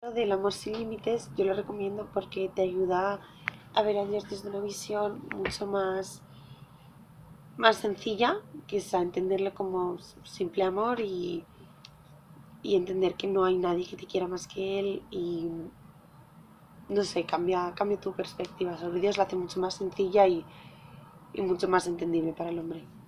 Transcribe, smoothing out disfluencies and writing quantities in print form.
Lo del amor sin límites yo lo recomiendo porque te ayuda a ver a Dios desde una visión mucho más sencilla, que es a entenderlo como simple amor y entender que no hay nadie que te quiera más que Él y no sé, cambia tu perspectiva sobre Dios, la hace mucho más sencilla y mucho más entendible para el hombre.